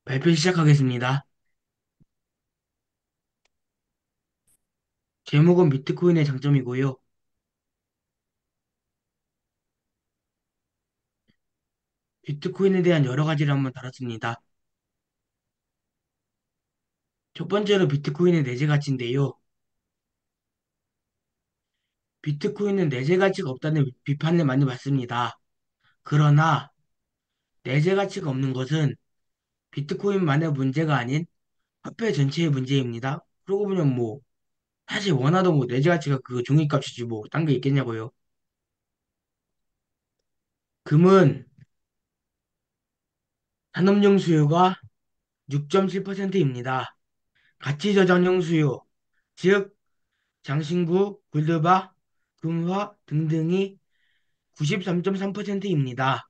발표 시작하겠습니다. 제목은 비트코인의 장점이고요. 비트코인에 대한 여러 가지를 한번 다뤘습니다. 첫 번째로 비트코인의 내재 가치인데요. 비트코인은 내재 가치가 없다는 비판을 많이 받습니다. 그러나 내재 가치가 없는 것은 비트코인만의 문제가 아닌 화폐 전체의 문제입니다. 그러고 보면 사실 원화도 내재 가치가 그 종이값이지 딴 게 있겠냐고요. 금은 산업용 수요가 6.7%입니다. 가치 저장용 수요, 즉 장신구, 골드바, 금화 등등이 93.3%입니다.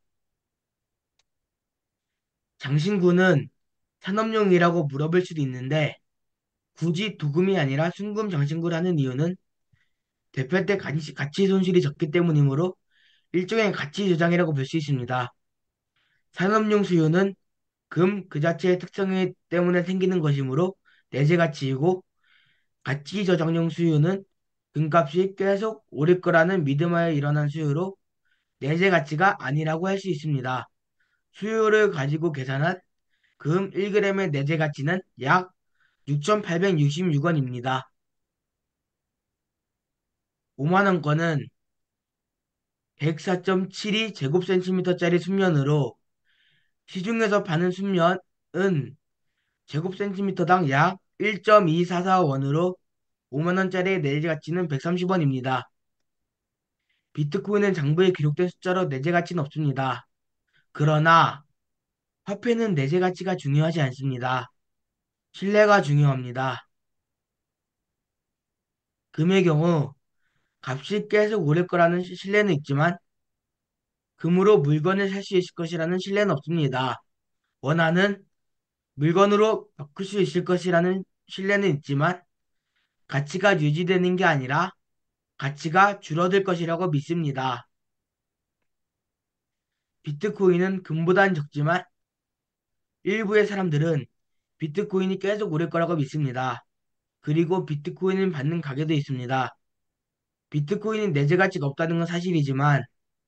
장신구는 산업용이라고 물어볼 수도 있는데 굳이 도금이 아니라 순금 장신구라는 이유는 대표 때 가치 손실이 적기 때문이므로 일종의 가치 저장이라고 볼 수 있습니다. 산업용 수요는 금 그 자체의 특성 때문에 생기는 것이므로 내재 가치이고 가치 저장용 수요는 금값이 계속 오를 거라는 믿음하에 일어난 수요로 내재 가치가 아니라고 할 수 있습니다. 수요를 가지고 계산한 금 1g의 내재 가치는 약 6,866원입니다. 5만원권은 104.72 제곱센티미터짜리 순면으로 시중에서 파는 순면은 제곱센티미터당 약 1.244원으로 5만원짜리 내재 가치는 130원입니다. 비트코인은 장부에 기록된 숫자로 내재 가치는 없습니다. 그러나 화폐는 내재 가치가 중요하지 않습니다. 신뢰가 중요합니다. 금의 경우 값이 계속 오를 거라는 신뢰는 있지만 금으로 물건을 살 수 있을 것이라는 신뢰는 없습니다. 원화는 물건으로 바꿀 수 있을 것이라는 신뢰는 있지만 가치가 유지되는 게 아니라 가치가 줄어들 것이라고 믿습니다. 비트코인은 금보단 적지만 일부의 사람들은 비트코인이 계속 오를 거라고 믿습니다. 그리고 비트코인을 받는 가게도 있습니다. 비트코인이 내재 가치가 없다는 건 사실이지만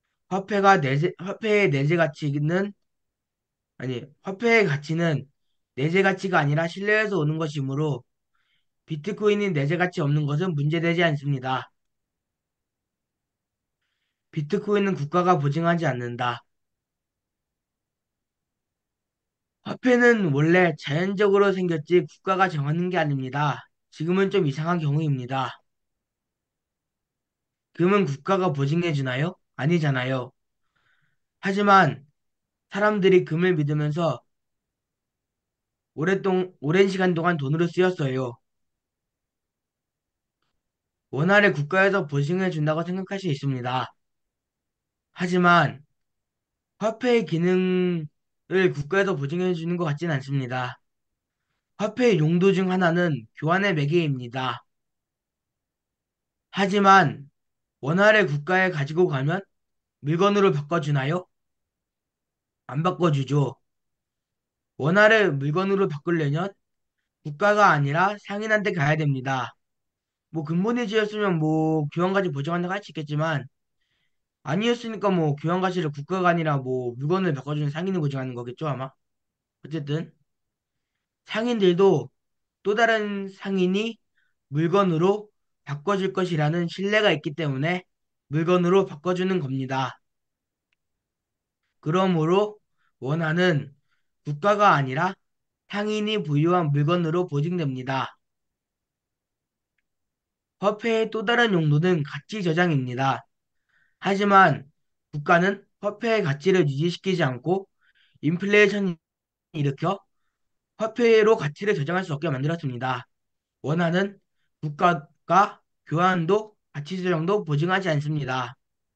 화폐의 내재 가치는 화폐의 가치는 내재 가치가 아니라 신뢰에서 오는 것이므로 비트코인이 내재 가치 없는 것은 문제되지 않습니다. 비트코인은 국가가 보증하지 않는다. 화폐는 원래 자연적으로 생겼지 국가가 정하는 게 아닙니다. 지금은 좀 이상한 경우입니다. 금은 국가가 보증해 주나요? 아니잖아요. 하지만 사람들이 금을 믿으면서 오랜 시간 동안 돈으로 쓰였어요. 원화를 국가에서 보증해 준다고 생각할 수 있습니다. 하지만 화폐의 기능을 국가에서 보증해 주는 것 같지는 않습니다. 화폐의 용도 중 하나는 교환의 매개입니다. 하지만 원화를 국가에 가지고 가면 물건으로 바꿔주나요? 안 바꿔주죠. 원화를 물건으로 바꾸려면 국가가 아니라 상인한테 가야 됩니다. 근본이지였으면 교환가치 보증한다고 할 수 있겠지만 아니었으니까 교환가치를 국가가 아니라 물건을 바꿔주는 상인이 보증하는 거겠죠 아마. 어쨌든 상인들도 또 다른 상인이 물건으로 바꿔줄 것이라는 신뢰가 있기 때문에 물건으로 바꿔주는 겁니다. 그러므로 원화는 국가가 아니라 상인이 보유한 물건으로 보증됩니다. 화폐의 또 다른 용도는 가치 저장입니다. 하지만 국가는 화폐의 가치를 유지시키지 않고 인플레이션을 일으켜 화폐로 가치를 저장할 수 없게 만들었습니다. 원화는 국가가 교환도 가치 조정도 보증하지 않습니다.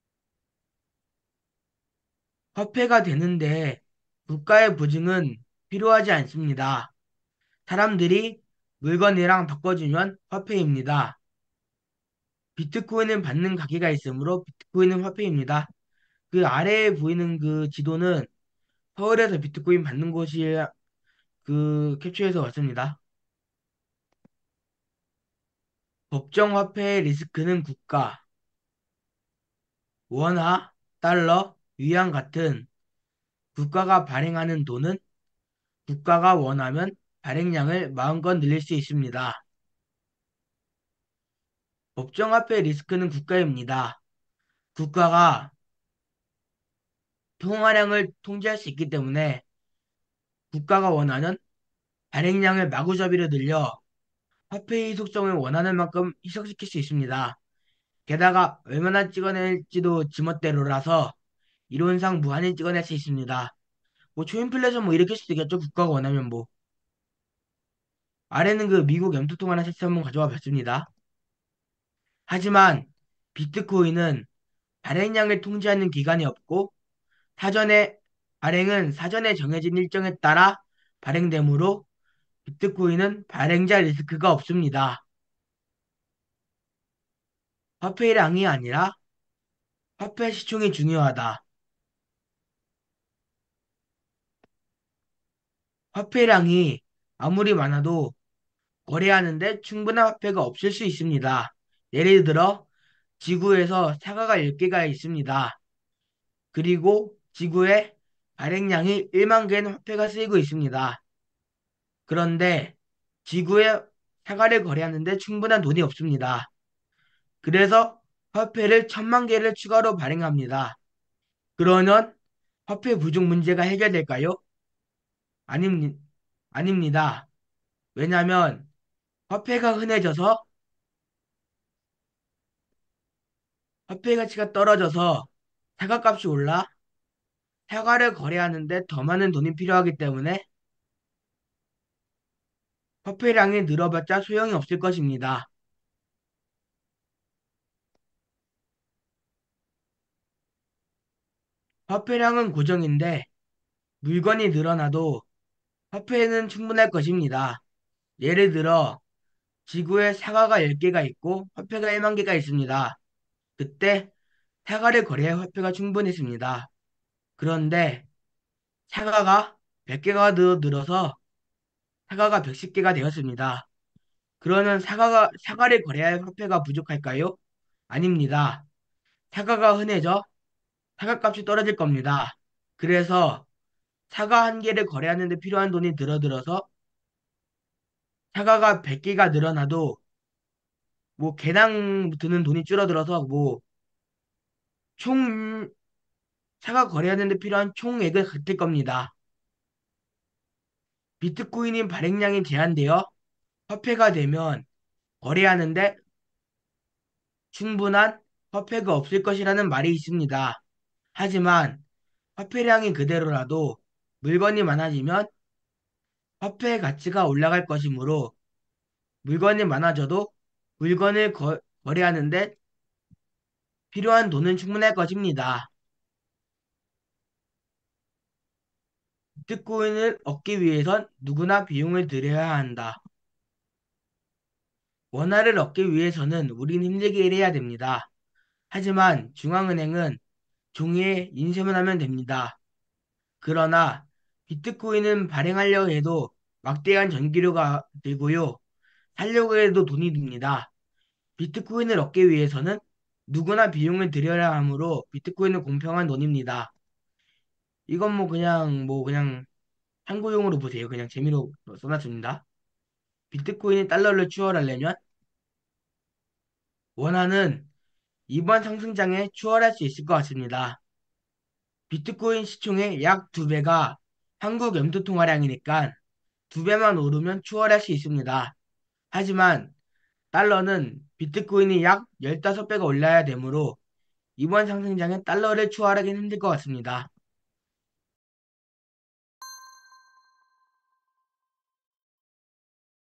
화폐가 되는데 국가의 보증은 필요하지 않습니다. 사람들이 물건이랑 바꿔주면 화폐입니다. 비트코인은 받는 가게가 있으므로 비트코인은 화폐입니다. 그 아래에 보이는 그 지도는 서울에서 비트코인 받는 곳이 그 캡처해서 왔습니다. 법정 화폐의 리스크는 국가, 원화, 달러, 위안 같은 국가가 발행하는 돈은 국가가 원하면 발행량을 마음껏 늘릴 수 있습니다. 법정 화폐의 리스크는 국가입니다. 국가가 통화량을 통제할 수 있기 때문에 국가가 원하는 발행량을 마구잡이로 늘려 화폐의 희속성을 원하는 만큼 희석시킬 수 있습니다. 게다가 얼마나 찍어낼지도 지멋대로라서 이론상 무한히 찍어낼 수 있습니다. 뭐 초인플레이션 뭐 일으킬 수도 있겠죠. 국가가 원하면 뭐. 아래는 그 미국 염두통화나 시스템 한번 가져와 봤습니다. 하지만 비트코인은 발행량을 통제하는 기관이 없고 사전에 발행은 사전에 정해진 일정에 따라 발행되므로 비트코인은 발행자 리스크가 없습니다. 화폐량이 아니라 화폐 시총이 중요하다. 화폐량이 아무리 많아도 거래하는데 충분한 화폐가 없을 수 있습니다. 예를 들어 지구에서 사과가 10개가 있습니다. 그리고 지구에 발행량이 1만 개의 화폐가 쓰이고 있습니다. 그런데 지구에 사과를 거래하는데 충분한 돈이 없습니다. 그래서 화폐를 1,000만 개를 추가로 발행합니다. 그러면 화폐 부족 문제가 해결될까요? 아닙니, 아닙니다. 왜냐하면 화폐가 흔해져서 화폐 가치가 떨어져서 사과값이 올라 사과를 거래하는데 더 많은 돈이 필요하기 때문에 화폐량이 늘어봤자 소용이 없을 것입니다. 화폐량은 고정인데 물건이 늘어나도 화폐는 충분할 것입니다. 예를 들어 지구에 사과가 10개가 있고 화폐가 1만 개가 있습니다. 그때 사과를 거래할 화폐가 충분했습니다. 그런데 사과가 100개가 늘어서 사과가 110개가 되었습니다. 그러면 사과를 거래할 화폐가 부족할까요? 아닙니다. 사과가 흔해져 사과값이 떨어질 겁니다. 그래서 사과 한 개를 거래하는 데 필요한 돈이 늘어들어서 사과가 100개가 늘어나도 뭐 개당 드는 돈이 줄어들어서 뭐 총 사과 거래하는 데 필요한 총액을 같을 겁니다. 비트코인인 발행량이 제한되어 화폐가 되면 거래하는데 충분한 화폐가 없을 것이라는 말이 있습니다. 하지만 화폐량이 그대로라도 물건이 많아지면 화폐의 가치가 올라갈 것이므로 물건이 많아져도 물건을 거래하는데 필요한 돈은 충분할 것입니다. 비트코인을 얻기 위해선 누구나 비용을 들여야 한다. 원화를 얻기 위해서는 우린 힘들게 일해야 됩니다. 하지만 중앙은행은 종이에 인쇄만 하면 됩니다. 그러나 비트코인은 발행하려고 해도 막대한 전기료가 들고요. 살려고 해도 돈이 듭니다. 비트코인을 얻기 위해서는 누구나 비용을 들여야 하므로 비트코인은 공평한 돈입니다. 이건 뭐 그냥 참고용으로 보세요. 그냥 재미로 써놨습니다. 비트코인이 달러를 추월하려면 원화는 이번 상승장에 추월할 수 있을 것 같습니다. 비트코인 시총의 약 2배가 한국 염두통화량이니까 2배만 오르면 추월할 수 있습니다. 하지만 달러는 비트코인이 약 15배가 올라야 되므로 이번 상승장에 달러를 추월하기는 힘들 것 같습니다.